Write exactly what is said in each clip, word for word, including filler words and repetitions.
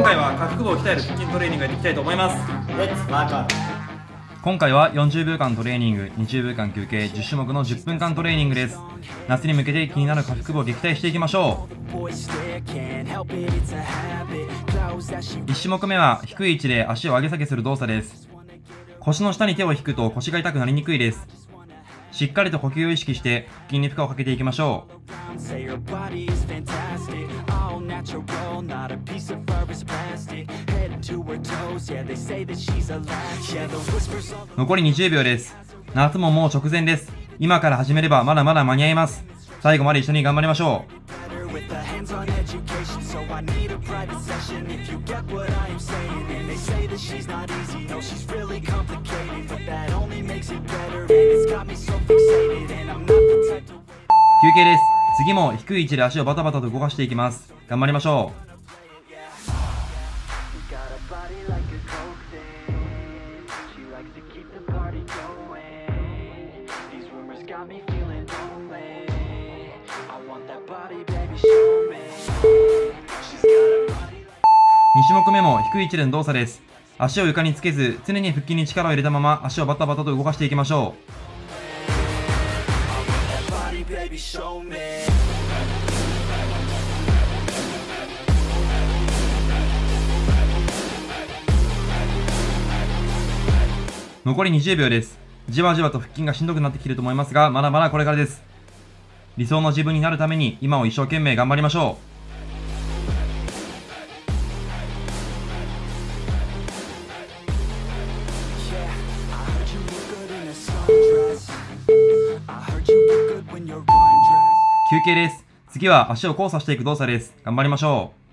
回は下腹部を鍛える腹筋トレーニングをやっていきたいと思います。 レッツワークアウト。 今回はよんじゅうびょうかんトレーニング、にじゅうびょうかん休憩、じゅっしゅもくのじゅっぷんかんトレーニングです。夏に向けて気になる下腹部を撃退していきましょう。いち種目目は低い位置で足を上げ下げする動作です。腰の下に手を引くと腰が痛くなりにくいです。しっかりと呼吸を意識して腹筋に負荷をかけていきましょう。残りにじゅうびょうです。夏ももう直前です。今から始めればまだまだ間に合います。最後まで一緒に頑張りましょう。休憩です。次も低い位置で足をバタバタと動かしていきます。頑張りましょう。に種目目も低い位置での動作です。足を床につけず、常に腹筋に力を入れたまま足をバタバタと動かしていきましょう。残りにじゅうびょうです。じわじわと腹筋がしんどくなってきていると思いますが、まだまだこれからです。理想の自分になるために今を一生懸命頑張りましょう。休憩です。次は足を交差していく動作です。頑張りましょう。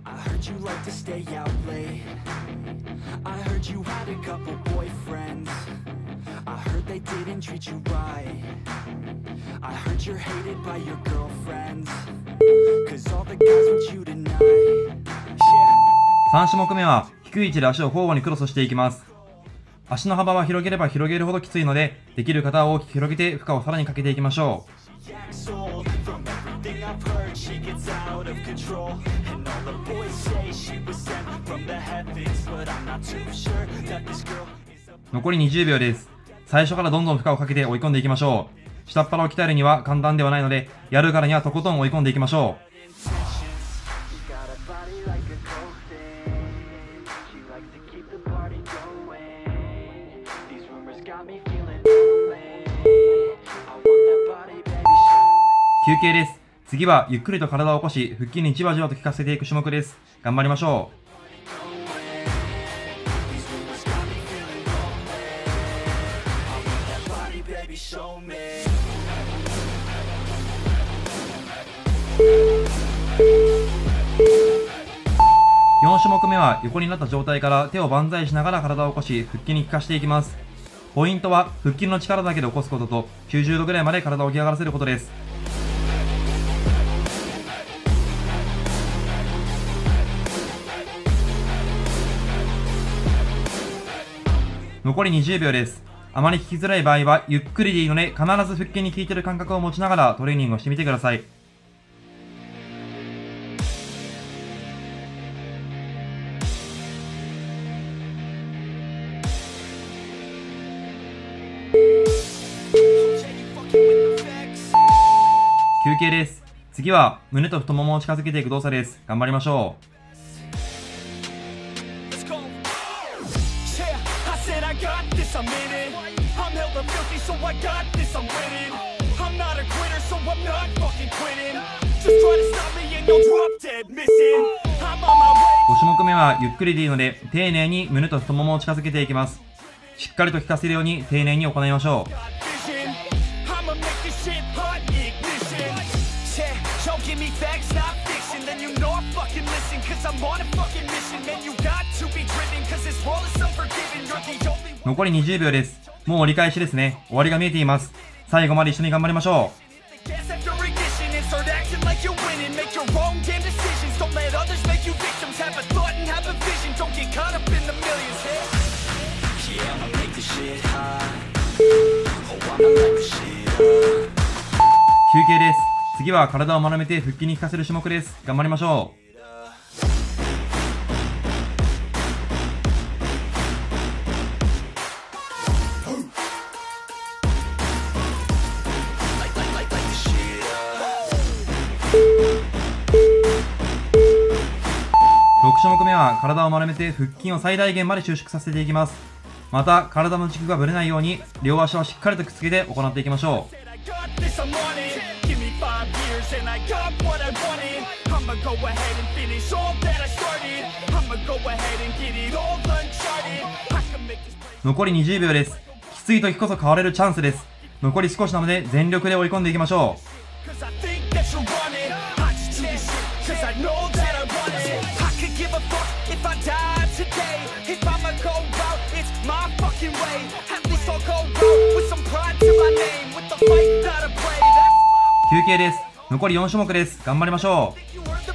さん種目目は低い位置で足を交互にクロスしていきます。足の幅は広げれば広げるほどきついので、できる方は大きく広げて負荷をさらにかけていきましょう。残りにじゅうびょうです。最初からどんどん負荷をかけて追い込んでいきましょう。下っ腹を鍛えるには簡単ではないので、やるからにはとことん追い込んでいきましょう。休憩です。次はゆっくりと体を起こし、腹筋にじわじわと効かせていく種目です。頑張りましょう。よん種目目は横になった状態から手を万歳しながら体を起こし、腹筋に効かしていきます。ポイントは腹筋の力だけで起こすことと、きゅうじゅうどぐらいまで体を起き上がらせることです。残りにじゅうびょうです。あまり効きづらい場合はゆっくりでいいので、必ず腹筋に効いている感覚を持ちながらトレーニングをしてみてください。休憩です。次は胸と太ももを近づけていく動作です。頑張りましょう。ご種目目はゆっくりでいいので、丁寧に胸と太ももを近づけていきます。しっかりと効かせるように丁寧に行いましょう。残りにじゅうびょうです。もう折り返しですね。終わりが見えています。最後まで一緒に頑張りましょう。休憩です。次は体を丸めて腹筋に効かせる種目です。頑張りましょう。 目は体を丸めて腹筋を最大限まで収縮させていきます。また体の軸がぶれないように両足をしっかりとくっつけて行っていきましょう。残りにじゅうびょうです。きつい時こそ変われるチャンスです。残り少しなので全力で追い込んでいきましょう。休憩です。残りよん種目です。頑張りましょう。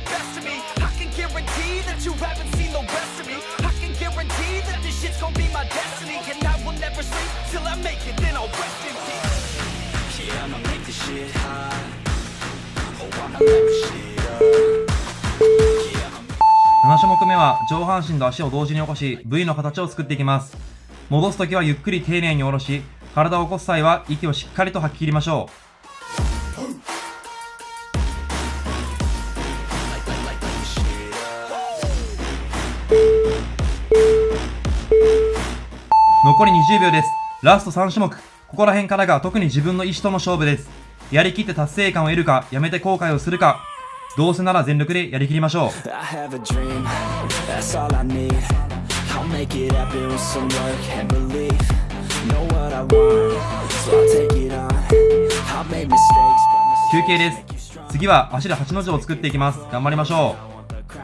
なな種目目は上半身と足を同時に起こし ブイ の形を作っていきます。戻すときはゆっくり丁寧に下ろし、体を起こす際は息をしっかりと吐き切りましょう。残りにじゅうびょうです。ラストさん種目。ここら辺からが特に自分の意思との勝負です。やりきって達成感を得るか、やめて後悔をするか。どうせなら全力でやりきりましょう。休憩です。次は足ではちの字を作っていきます。頑張りましょう。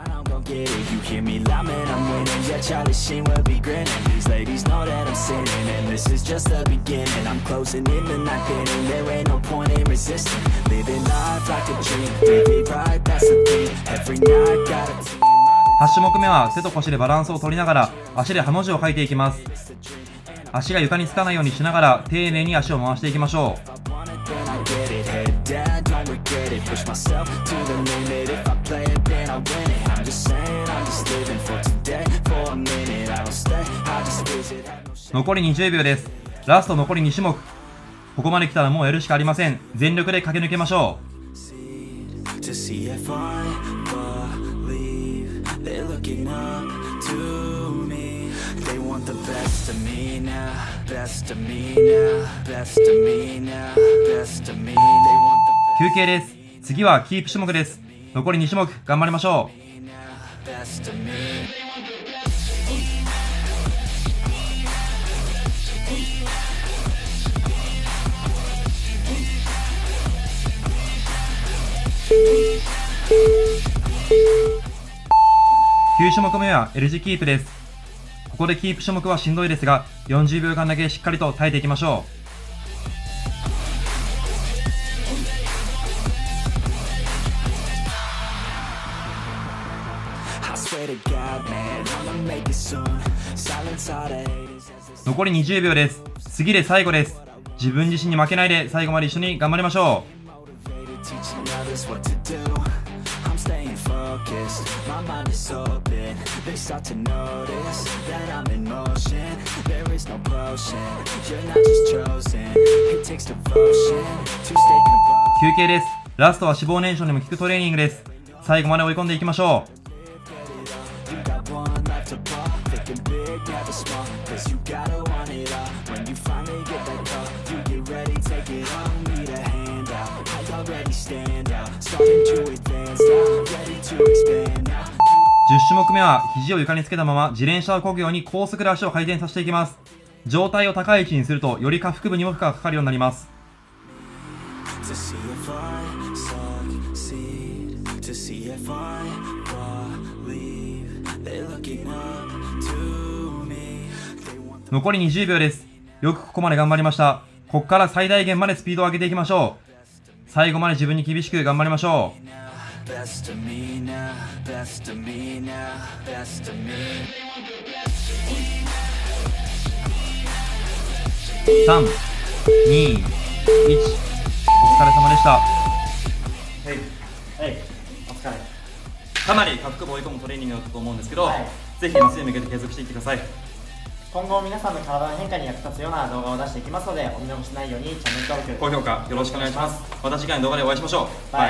はち種目目は手と腰でバランスを取りながら足でハの字を書いていきます。足が床につかないようにしながら丁寧に足を回していきましょう。残りにじゅうびょうです。ラスト残りに種目。ここまで来たらもうやるしかありません。全力で駆け抜けましょう。休憩です。次はキープ種目です。残りに種目頑張りましょう。きゅう種目目は L 字キープです。ここでキープ種目はしんどいですが、よんじゅうびょうかんだけしっかりと耐えていきましょう。残りにじゅうびょうです。次で最後です。自分自身に負けないで最後まで一緒に頑張りましょう。休憩です。ラストは脂肪燃焼にも効くトレーニングです。最後まで追い込んでいきましょう。じゅっ種目目は肘を床につけたまま自転車を漕ぐように高速で足を回転させていきます。上体を高い位置にするとより下腹部にも負荷がかかるようになります。残りにじゅうびょうです。よくここまで頑張りました。ここから最大限までスピードを上げていきましょう。最後まで自分に厳しく頑張りましょう。さん、に、いち、お疲れ様でした。 はい、はい、お疲れ。かなり下腹部を追い込むトレーニングだったと思うんですけど、はい、ぜひ夏に向けて継続していってください。 今後皆さんの体の変化に役立つような動画を出していきますので、お見逃しないようにチャンネル登録、 高評価よろしくお願いします。また次回の動画でお会いしましょう。バイ。